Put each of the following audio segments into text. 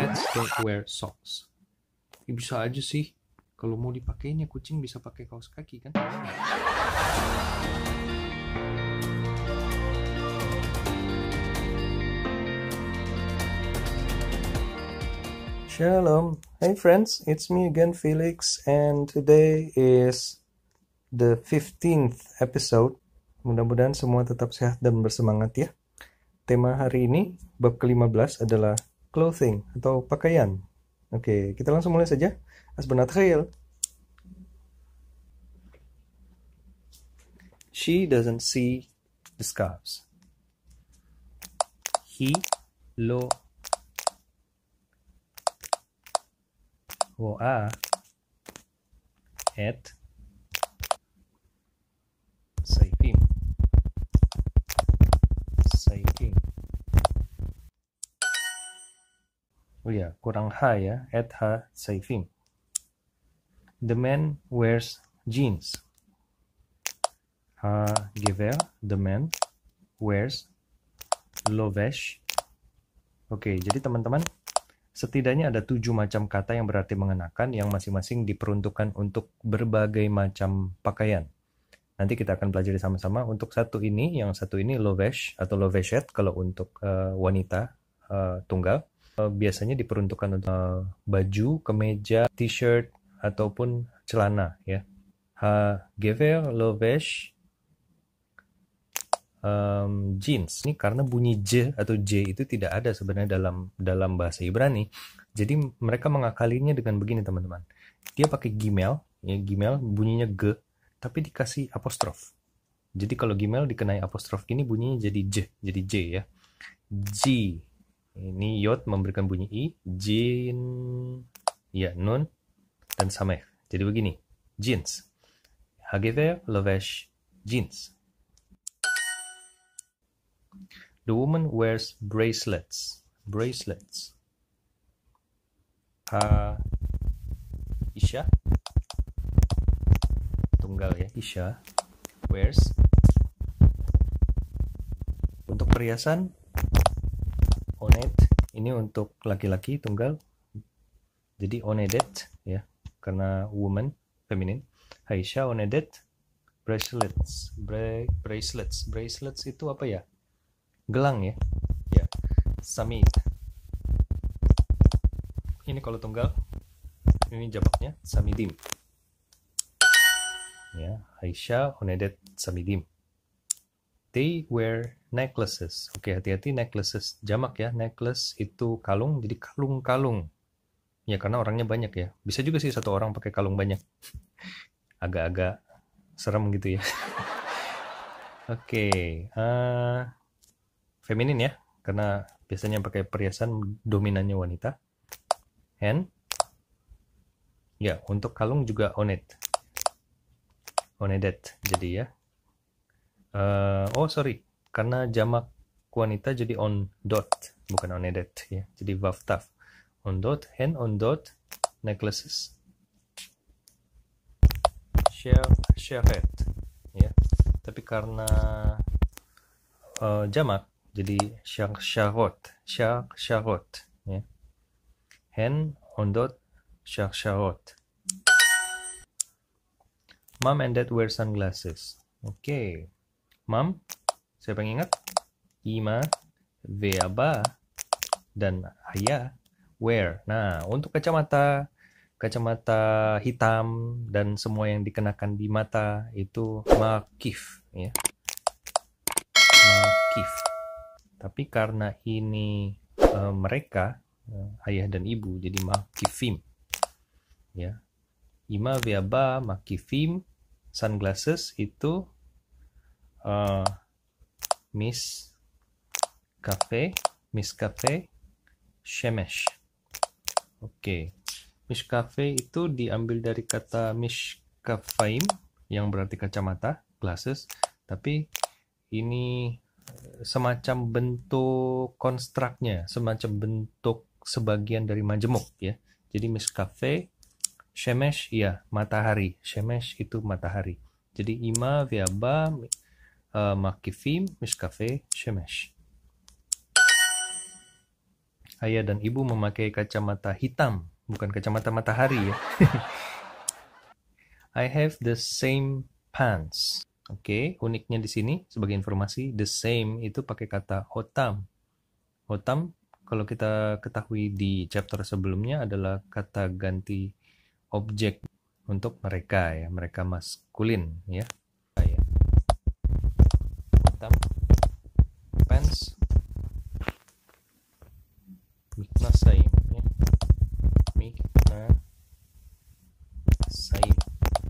Cats don't wear socks. Ya, bisa aja sih. Kalau mau dipakainya kucing bisa pakai kaos kaki kan? Shalom. Hey friends, it's me again Felix, and today is the 15th episode. Mudah-mudahan semua tetap sehat dan bersemangat ya. Tema hari ini, bab ke-15 adalah clothing atau pakaian. Oke, kita langsung mulai saja. Asbenat khail. She doesn't see the scarves. He lo רואה את סעיפים. Oh ya, kurang H ya, at ha saifim. The man wears jeans. הגבר, the man, wears lovesh. Oke, jadi teman-teman, setidaknya ada 7 macam kata yang berarti mengenakan yang masing-masing diperuntukkan untuk berbagai macam pakaian. Nanti kita akan pelajari sama-sama. Untuk yang satu ini lovesh atau loveshet kalau untuk wanita tunggal. Biasanya diperuntukkan untuk baju, kemeja, t-shirt, ataupun celana ya. Gever lovesh jeans. Ini karena bunyi j atau j itu tidak ada sebenarnya dalam bahasa Ibrani. Jadi mereka mengakalinya dengan begini teman-teman. Dia pakai gimel, ya gimel bunyinya g, tapi dikasih apostrof. Jadi kalau gimel dikenai apostrof gini bunyinya jadi j ya. G. Ini yod memberikan bunyi i, jin, ya nun dan sameh. Jadi begini, jeans. Hagever lovesh jeans. The woman wears bracelets. Isha, tunggal ya, Isha wears. Untuk perhiasan, onet, ini untuk laki-laki tunggal. Jadi onedet ya, karena woman, feminin. Aisha onedet bracelets. Bracelets itu apa ya? Gelang ya. Ya. Samit. Ini kalau tunggal. Ini jamaknya samidim. Ya, Aisha onedet samidim. They wear necklaces. Oke, hati-hati necklaces. Jamak ya. Necklace itu kalung, jadi kalung-kalung. Ya, karena orangnya banyak ya. Bisa juga sih satu orang pakai kalung banyak. Agak-agak serem gitu ya. Oke. Feminin ya, karena biasanya pakai perhiasan dominannya wanita. And ya, untuk kalung juga onedet jadi ya. Karena jamak wanita jadi ondot, bukan onedet ya. Jadi vaftaf. Ondot, hen ondot, necklaces. Sheret ya. Tapi karena jamak jadi sharot ya. Hen ondot sharot. Mom and dad wear sunglasses. Oke. Mom, siapa yang ingat? Ima, veaba, dan ayah wear. Nah, untuk kacamata hitam dan semua yang dikenakan di mata itu makif ya. Makif. Tapi karena ini mereka ayah dan ibu jadi makifim ya. Ima veaba makifim sunglasses itu Miss Cafe shemesh. Oke. Mishkafe itu diambil dari kata mishkafaim yang berarti kacamata, glasses, tapi ini semacam bentuk konstruknya, semacam bentuk sebagian dari majemuk ya. Jadi mishkafe, shemesh ya matahari, shemesh itu matahari. Jadi ima viaba makifim mishkafe shemesh. Ayah dan ibu memakai kacamata hitam, bukan kacamata matahari ya. I have the same pants. Oke, uniknya di sini sebagai informasi, the same itu pakai kata hotam. Hotam, kalau kita ketahui di chapter sebelumnya adalah kata ganti objek untuk mereka ya, mereka maskulin ya. Hotam, pants, miknasaim ya. Miknasaim.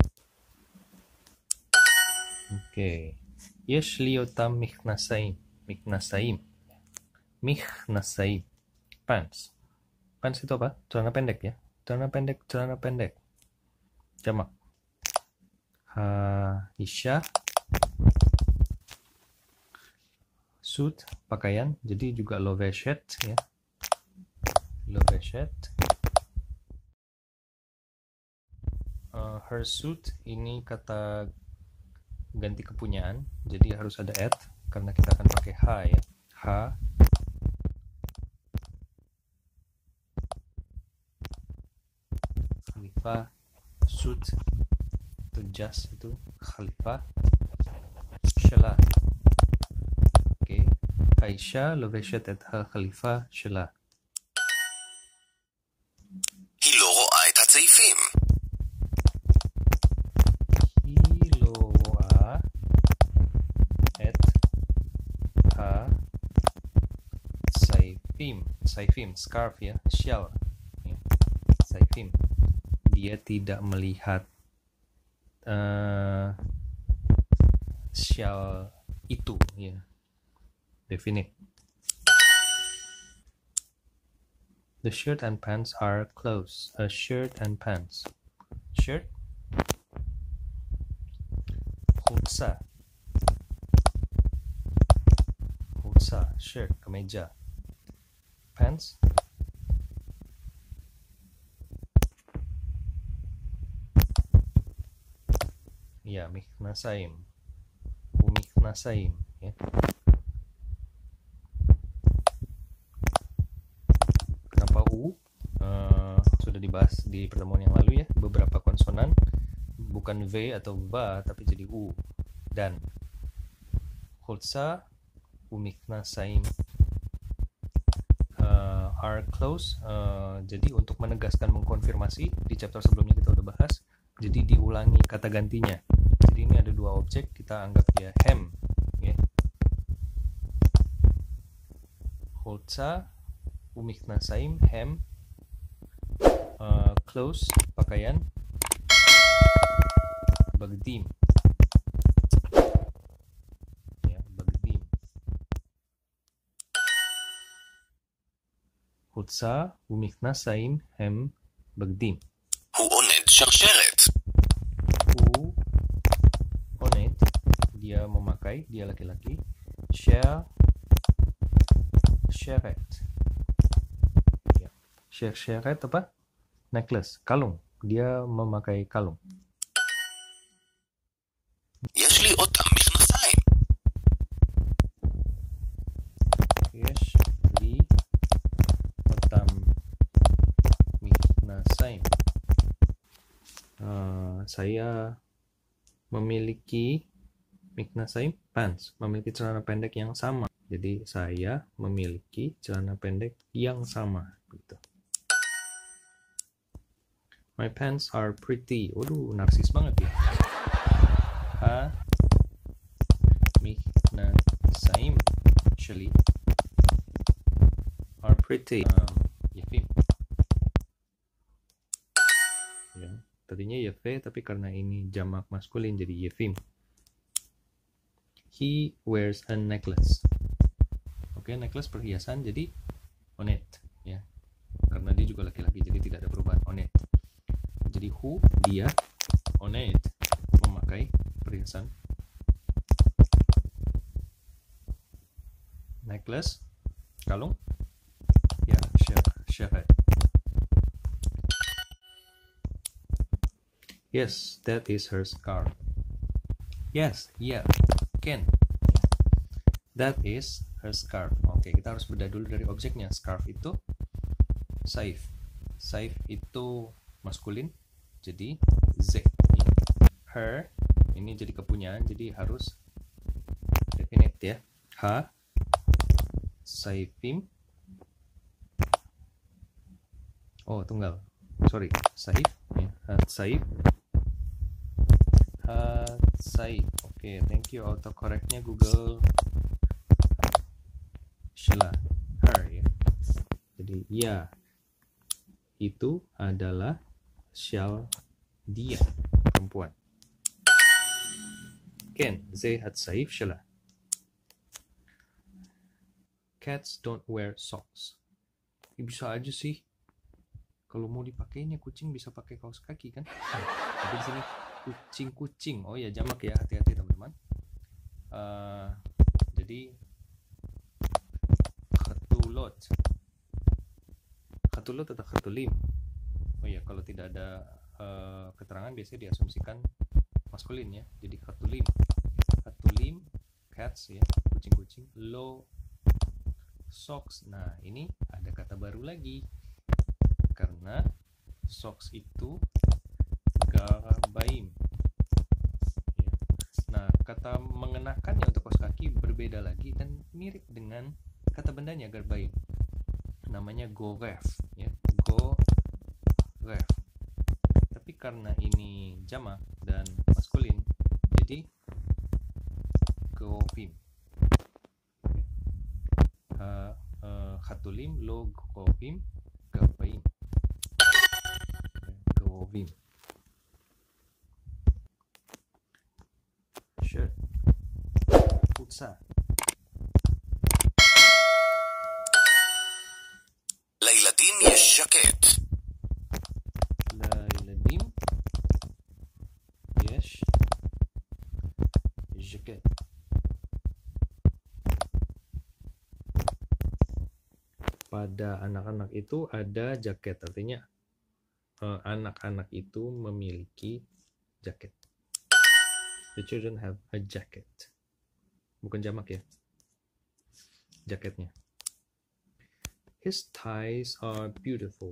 Oke. Yesh li hotam miknasaim. Miknasaim. Miknasaim. Pants. Pants itu apa? Celana pendek ya. Celana pendek, celana pendek. Jamak. Isya. Suit, pakaian. Jadi juga loveshet ya. Loveshet. Her suit ini kata ganti kepunyaan. Jadi harus ada at karena kita akan pakai ha ya. Ha. Khalifah, suit itu jas itu khalifah. Shela. Oke. Aisyah loveshet את החליפה שלה. היא לא רואה את הצעיפים. היא לא רואה את הצעיפים. צעיפים, scarf ya, shawl. Ya. Saifim. Dia tidak melihat shawl itu ya. Definite. The shirt and pants are close. A shirt and pants. Shirt. Khutsa. Khutsa. Shirt. Kemeja. Pants. Ya, miknasaim. Umiknasaim. Ya. Sudah dibahas di pertemuan yang lalu ya, beberapa konsonan bukan V atau VA tapi jadi U. Dan khulsa, umiknasaim are close. Jadi untuk menegaskan, mengkonfirmasi, di chapter sebelumnya kita udah bahas, jadi diulangi kata gantinya. Jadi ini ada dua objek, kita anggap dia hem ya. Khulsa, umiknasaim, hem, clothes, pakaian, bagdim ya, bagdim. Khutsa umiknasaim hem bagdim. הוא עונד שרשרת. הוא עונד, dia memakai, dia laki-laki, sheret ya. Sheret apa? Necklace, kalung. Dia memakai kalung. יש לי אותם מכנסיים. יש לי אותם מכנסיים. Saya memiliki miknasaim pants, memiliki celana pendek yang sama. Jadi saya memiliki celana pendek yang sama gitu. My pants are pretty. Waduh, narsis banget ya. Miknasaim actually are pretty. Yefim. Ya, tadinya Yefe tapi karena ini jamak maskulin jadi Yefim. He wears a necklace. Oke, necklace perhiasan jadi onet ya. Karena dia juga laki-laki jadi tidak ada perubahan onet. Jadi who, dia, onet, memakai perhiasan. Necklace, kalung, ya, sheret. Yes, that is her scarf. Yes, yeah, Ken. That is her scarf. Oke, kita harus bedah dulu dari objeknya. Scarf itu Saif. Saif itu maskulin, jadi Z. Her ini jadi kepunyaan, jadi harus definite ya. Ha Saifim. Oh, tunggal. Sorry, Saif ya. Saif. Saif. Oke, thank you autocorrectnya Google. Sheila. Her ya. Jadi ya, itu adalah shall, dia, perempuan. Ken, ze hat Saif Sheila. Cats don't wear socks. Bisa aja sih. Kalau mau dipakainya kucing bisa pakai kaos kaki kan? Tapi di sini kucing. Oh ya, jamak ya, hati-hati teman-teman. Jadi khatulot atau khatulim. Oh ya, kalau tidak ada keterangan biasanya diasumsikan maskulin ya. Jadi khatulim, cats ya, kucing-kucing. Lo socks. Nah, ini ada kata baru lagi. Karena socks itu garbaim. Ya. Nah, kata mengenakannya untuk kaos kaki berbeda lagi dan mirip dengan kata bendanya garbaim. Namanya goref, ya, goref. Tapi karena ini jamak dan maskulin, jadi gorofim. Khatulim, lo gorofim, garbaim. Gorofim. Shirt, putsa. לילדים יש ז'קט. לילדים יש ז'קט. Pada anak-anak itu ada jaket, artinya anak-anak itu memiliki jaket. The children have a jacket. Bukan jamak ya, jaketnya. His ties are beautiful.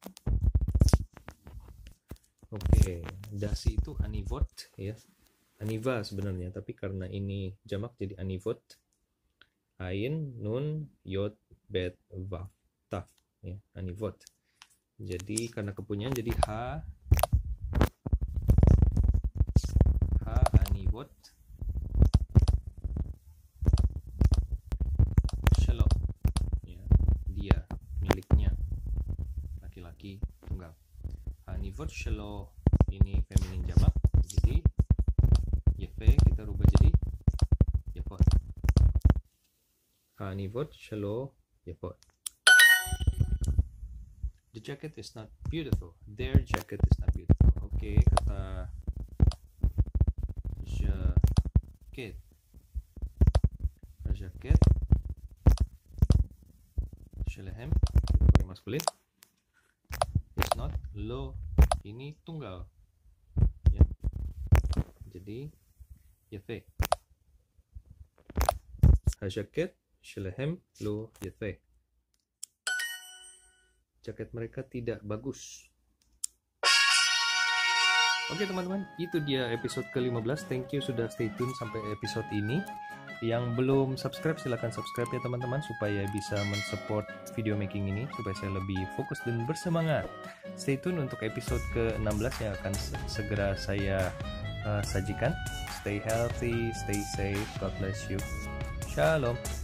Oke, dasi itu anivot ya. Aniva sebenarnya, tapi karena ini jamak jadi anivot. Ain, nun, yod, bet, vav, taf ya, anivot. Jadi karena kepunyaan jadi ha anivot shelo ya, dia, miliknya, laki-laki tunggal. Anivot shelo ini feminin jamak, jadi yefe kita rubah jadi yefot. Anivot shelo yefot. The jacket is not beautiful. Their jacket is not beautiful. Oke, kata jacket. Jacket. Shelehem, pakai maskulin. It's not lo, ini tunggal. Ya. Jadi yefe. Jacket, shelehem, lo, yefe. Jaket mereka tidak bagus. Oke teman-teman, itu dia episode ke-15. Thank you sudah stay tune sampai episode ini. Yang belum subscribe silahkan subscribe ya teman-teman, supaya bisa mensupport video making ini, supaya saya lebih fokus dan bersemangat. Stay tune untuk episode ke-16 yang akan segera saya sajikan. Stay healthy, stay safe, God bless you. Shalom.